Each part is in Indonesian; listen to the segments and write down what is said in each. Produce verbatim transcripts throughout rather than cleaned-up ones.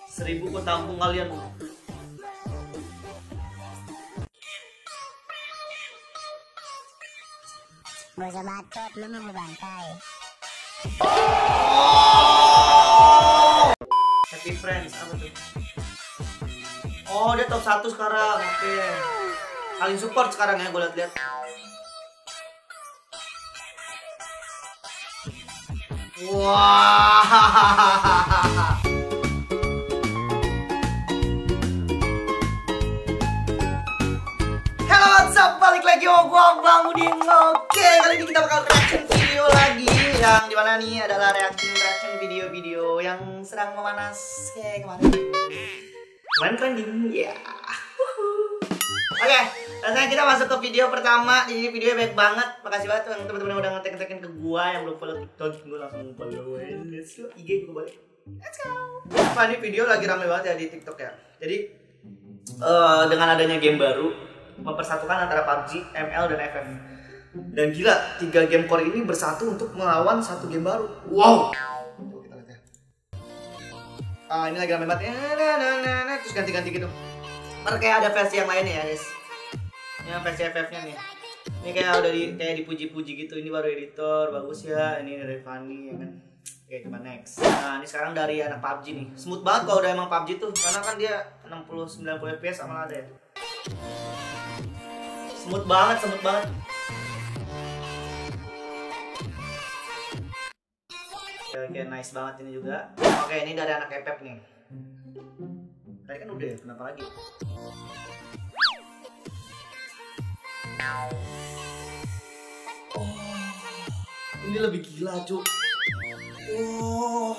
Seribu ku tampung kalian. Gak usah bacot, lu mau bantai. Oh! Happy Friends, apa tuh? Oh, dia top satu sekarang, oke okay. Saling support sekarang ya, gue liat-liat. Wah. Halo, what's up? Balik lagi sama gua Bang Udin. Oke, kali ini kita bakal reaction video lagi. Yang dimana nih adalah reaction reaction video-video yang sedang memanas kayak kemarin. Kemarin trending, ya. Yeah. Oke, rasanya kita masuk ke video pertama. Jadi videonya baik banget. Makasih banget yang teman-teman yang udah ngetek-ngetekin ke gua, yang belum follow TikTok, gua langsung follow. Let's go, I G gua balik. Let's go. Nah, ini video lagi rame banget ya di TikTok ya. Jadi uh, dengan adanya game baru mempersatukan antara P U B G, M L dan F F. Dan gila, tiga game core ini bersatu untuk melawan satu game baru. Wow. Coba kita lihat ya. Ah, ini lagi rame banget. Terus ganti-ganti gitu. Ntar kayak ada versi yang lainnya ya guys. Ini versi F F-nya nih. Ini kayak udah di, kayak dipuji-puji gitu. Ini baru editor, bagus ya. Ini dari Fanny ya kan. Oke, coba next. Nah, ini sekarang dari anak P U B G nih. Smooth banget kalau udah emang P U B G tuh. Karena kan dia enam puluh sembilan puluh F P S sama ada ya. Smooth banget, smooth banget. Oke, nice banget ini juga. Oke, ini dari anak F F nih. Tadi kan udah ya, kenapa lagi? Oh, ini lebih gila, Cuk. Oh.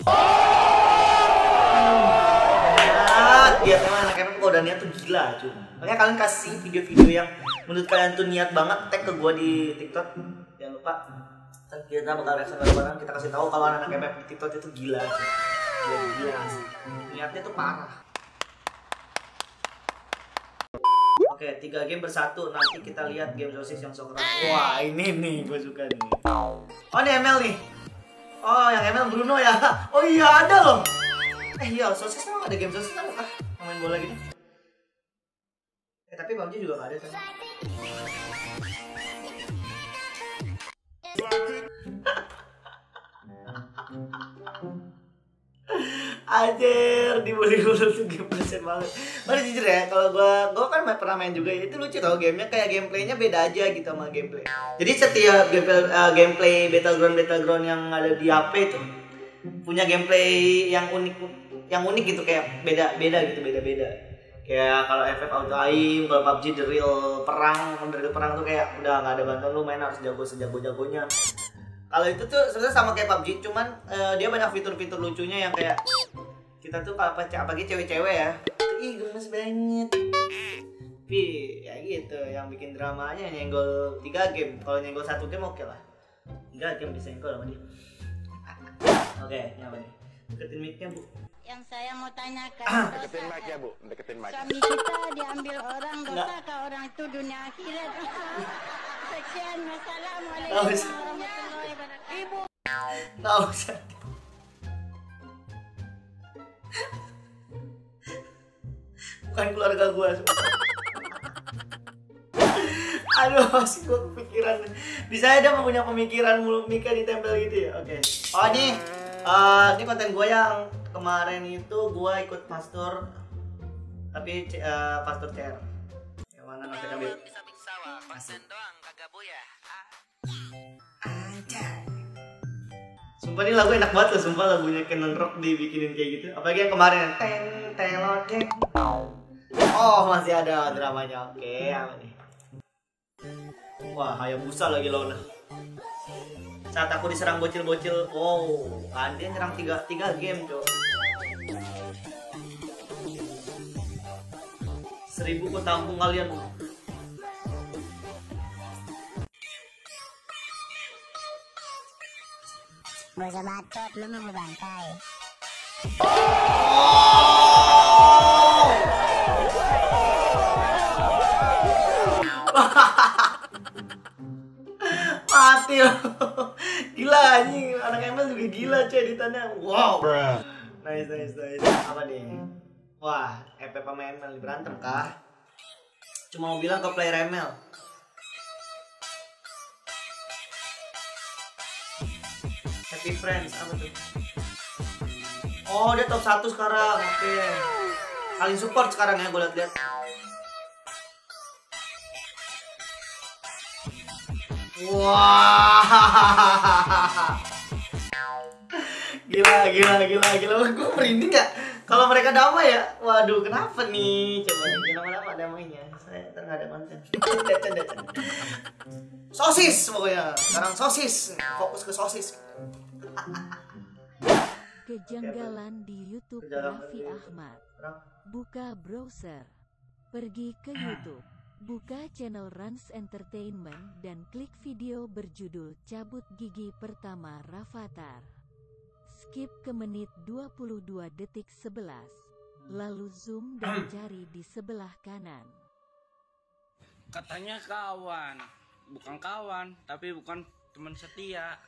Dia memang anak F F kalau udah niat tuh gila, Cuk. Makanya kalian kasih video-video yang menurut kalian tuh niat banget, tag ke gua di TikTok. Jangan lupa. Kita bakal reaction bareng-bareng, kita kasih tahu kalau anak F F di TikTok itu gila, Cuk. Dia gila sih. Niatnya tuh parah. Oke, tiga game bersatu. Nanti kita lihat game sosis yang sok keras. Wah, ini nih, gue suka nih. Oh, ini M L nih. Oh, yang M L Bruno ya. Oh iya, ada loh. Eh iya, sosis emang ada game sosis kan? Ah, main bola gini. Eh, tapi P U B G juga gak ada kan? Anjir, dibully dulu tuh game persen banget. Baru jujur ya, kalau gua gua kan pernah main juga ya, itu lucu tau gamenya, kayak gameplaynya beda aja gitu sama gameplay. Jadi setiap gameplay, uh, gameplay battleground battleground yang ada di H P itu punya gameplay yang unik, yang unik gitu, kayak beda beda gitu, beda beda. Kayak kalau F F auto aim, kalau P U B G the real perang, the real perang tuh kayak udah nggak ada bantuan, lu main harus jago sejago jagonya. Kalau itu tuh sebenarnya sama kayak P U B G, cuman uh, dia banyak fitur-fitur lucunya yang kayak kita tuh kalau apalagi cewek-cewek ya, ih gemes banget. Tapi ya gitu, yang bikin dramanya nyenggol tiga game. Kalau nyenggol satu game oke lah. Tiga game bisa nyenggol sama dia. Oke, ini apa nih? Deketin mic-nya, Bu. Yang saya mau tanyakan, deketin mic ya, Bu. Deketin mic. Suami kita diambil orang, dosa ke orang itu dunia akhirat. Sekian, wassalamualaikum warahmatullahi wabarakatuh. Ibu. Nggak usah. Bukan keluarga gue. Aduh, masih gue kepikiran. Bisa ada punya pemikiran mulut Mika ditempel gitu ya. Oke. Okay. Oh ini, uh, ini konten gue yang kemarin itu gue ikut pastor, tapi uh, pastor C R. Yang mana nanti ambil? Pasen doang, kagak boya. Anjay. Sumpah ini lagu enak banget loh, sumpah lagunya Canon Rock dibikinin kayak gitu. Apalagi yang kemarin, ten telodeng. Oh masih ada dramanya, oke apa nih? Wah Hayabusa lagi lawan. Saat aku diserang bocil-bocil, wow, kan dia nyerang tiga tiga game cow. Seribu ku tampung kalian. Gak usah bacot, lu mau bantai. Mati loh. Gila anjing, anak M L juga gila cuy editannya. Wow. Nice Nice, nice, nice. Apa nih? Wah, E P sama M L berantem kah? Cuma mau bilang ke player M L. Happy Friends, apa tuh? Oh, dia top satu sekarang. Oke. Paling support sekarang ya, gue liat-liat. Wah. Gila, gila, gila, gila. Gue merinding gak? Kalau mereka damai ya? Waduh, kenapa nih? Coba nih, lama-lama damainya. Saya ntar nggak ada konten. Sosis pokoknya. Sekarang sosis. Fokus ke sosis. Kejanggalan di YouTube Raffi Ahmad. Buka browser. Pergi ke YouTube. Buka channel Rans Entertainment dan klik video berjudul Cabut Gigi Pertama Rafathar. Skip ke menit dua puluh dua detik sebelas. Lalu zoom dan cari di sebelah kanan. Katanya kawan, bukan kawan, tapi bukan teman setia.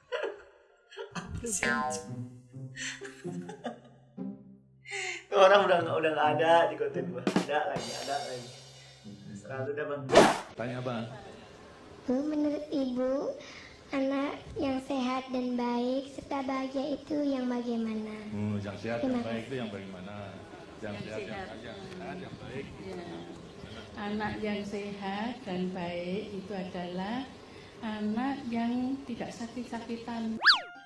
Tuh orang udah nggak udah nggak ada di konten gua. Ada lagi, ada lagi. Selalu dah bang. Tanya bang. Bu, menurut ibu, anak yang sehat dan baik serta bahagia itu yang bagaimana? Hmm, yang sehat Terima yang baik kasih. itu yang bagaimana? Yang, Yang sehat, sehat. yang, yang sehat yang baik. Ya. Anak yang sehat dan baik itu adalah anak yang tidak sakit-sakitan.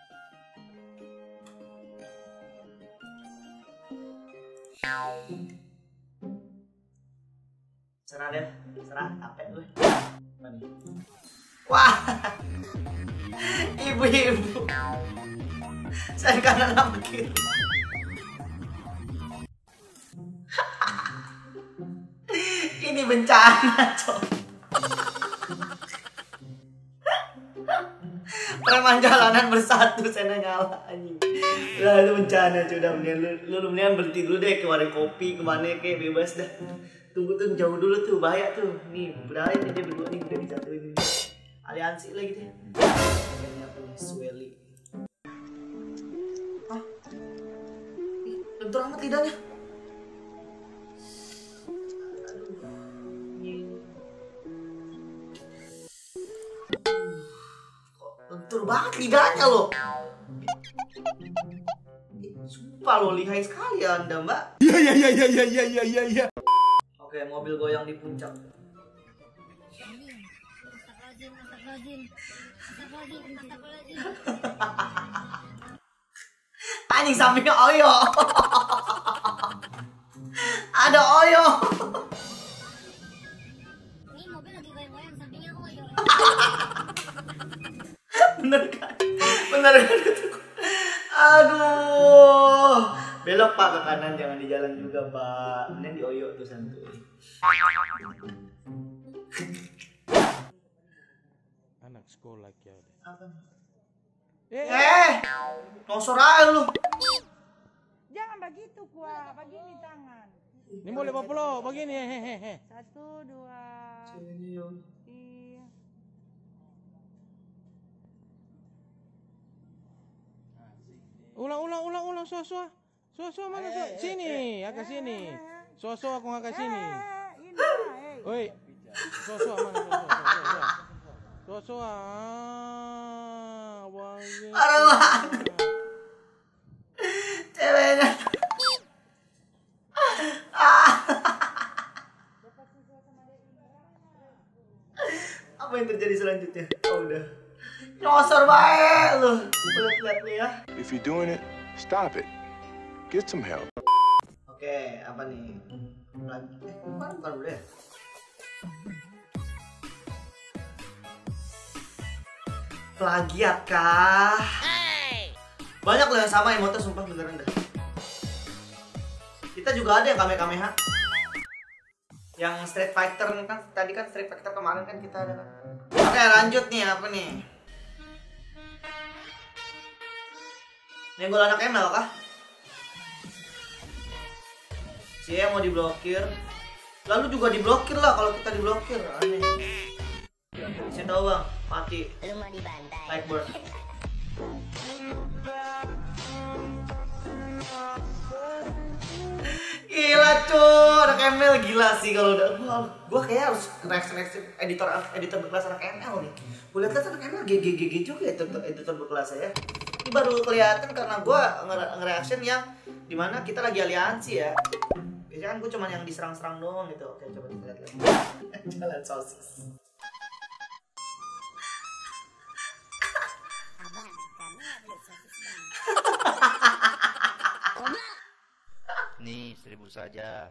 Serah deh, serah capek gue. Mana? Wah, ibu-ibu. Saya kanan sama kiri. Ini bencana, cok. Preman jalanan bersatu, saya nyala anjing. Lah itu bencana, cuy. Udah mendingan lu, lu mendingan berhenti dulu deh ke warung kopi, kemana kayak bebas dah. Tunggu tuh jauh dulu tuh, bahaya tuh. Nih, bahaya nih dia berdua nih udah dijatuhin. Aliansi lagi deh. Kayaknya apa nih, Swelly. Hah? Ih, lentur amat lidahnya. Lentur banget lidahnya loh. Sumpah lo lihai sekali Anda, Mbak. Iya iya iya iya iya iya iya iya. Oke, mobil goyang di puncak. Anjing sampingnya Oyo. Ada Oyo. Ini mobil lagi goyang-goyang sampingnya Oyo. Bener kan? Bener kan? Aduh. Belok Pak ke kanan, jangan di jalan juga Pak. Mending di Oyo tuh santuy. Anak sekolah ya. Apa? Eh, nosor aja lu. Jangan begitu kuah, begini tangan. Ini boleh bawa begini hehehe. Satu, dua, tiga. Ulang ulang ulang ulang suah suah. Suah suah mana suah? Sini, agak sini. Suah suah aku agak sini. Eh, ini lah, eh. Oi. Suah suah mana suah suah. Suah suah. Wangi. Parah banget. Ceweknya. Ah. Apa yang terjadi selanjutnya? Oh udah. Nyosor baik lu. Lihat-lihat nih ya. If you're doing it, stop it. Get some help. Oke, apa nih? Lagi. Eh, bukan bukan udah. Plagiat kah? Banyak loh yang sama emote sumpah beneran dah. Kita juga ada yang Kamehameha. Yang Street Fighter kan tadi kan Street Fighter kemarin kan kita ada kan. Oke, lanjut nih apa nih? Nyenggol anak M L kah? Cie mau diblokir. Lalu juga diblokir lah kalau kita diblokir. Aneh. Saya tahu bang, mati. Lu mau dibantai. Like bird. M L gila sih kalau udah gua, gua kayak harus reaction reaction editor editor berkelas anak M L nih. Gua lihat anak M L G G G G juga editor editor berkelas ya. Ini baru kelihatan karena gua nge-reaction yang dimana kita lagi aliansi ya. Biasanya kan gua cuma yang diserang-serang doang gitu. Oke, coba kita lihat lagi. Jalan sosis. Nih, seribu saja.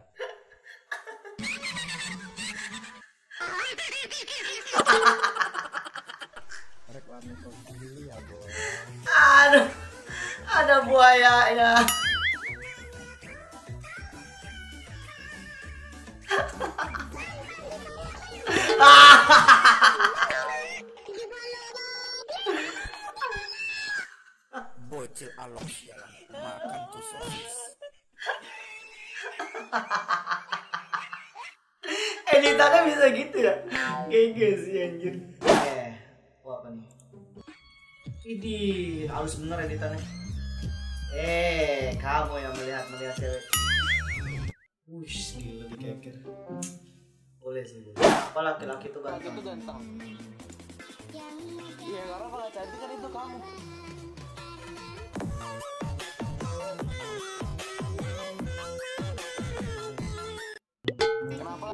Aduh, ada buayanya. Bocil alok sialan, makan tuh sosis. Editannya bisa gitu ya? Gege sih anjir. Eh, oh apa nih? Idih, halus bener editannya. Eh, kamu yang melihat-melihat cewek. Wush, gila dikeker. Boleh sih, boleh. Apa laki-laki itu ganteng? Itu ganteng. Iya, karena kalau cantik kan itu kamu. Kenapa?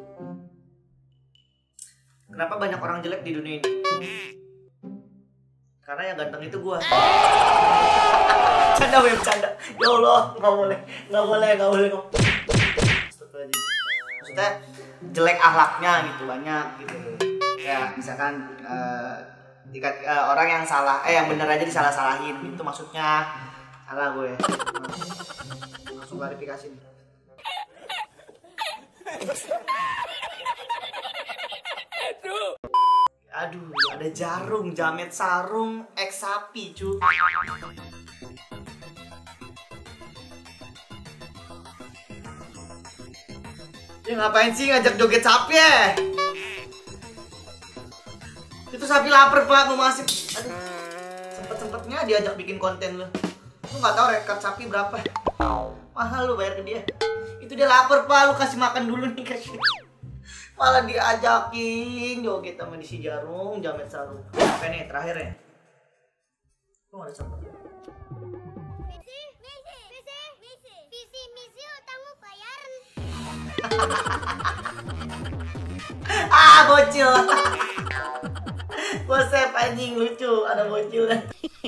Kenapa banyak orang jelek di dunia ini? Karena yang ganteng itu gua. Canda weh, canda. Ya Allah, nggak boleh, nggak boleh, nggak boleh kok. Maksudnya jelek akhlaknya gitu banyak gitu. Ya misalkan uh, jika uh, orang yang salah, eh yang bener aja disalah-salahin, itu maksudnya salah gue. Langsung klarifikasi nih. Aduh, ada jarum, jamet sarung, eks sapi, cu. Ya ngapain sih ngajak joget sapi ya? Itu sapi lapar pak, mau masuk. Aduh, sempet-sempetnya diajak bikin konten lu. Lu nggak tahu rekor sapi berapa? Mahal lu bayar ke dia. Itu dia lapar pak, lu kasih makan dulu nih kasih. Malah diajakin joget sama si jarum, jamet sarung. Oke nih terakhir ya. Kok ada sempet? Misi, misi, misi, misi, misi, misi utangmu bayaran. Ah bocil. Bosep anjing lucu, ada bocil kan.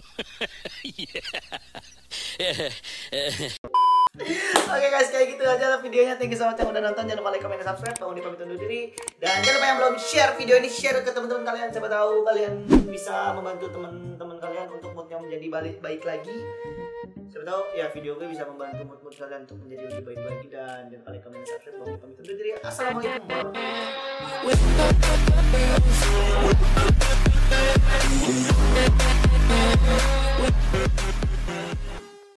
Oke guys, kayak gitu aja videonya. Thank you so much yang udah nonton. Jangan lupa like, comment, dan subscribe. Bang Udi pamit undur diri. Dan jangan lupa yang belum share video ini, share ke teman-teman kalian. Siapa tahu kalian bisa membantu teman-teman kalian untuk moodnya menjadi balik baik lagi. Siapa tahu ya video gue bisa membantu mood-mood kalian untuk menjadi lebih baik lagi. Dan jangan lupa like, comment, dan subscribe. Bang Udi pamit undur diri. Assalamualaikum warahmatullahi wabarakatuh.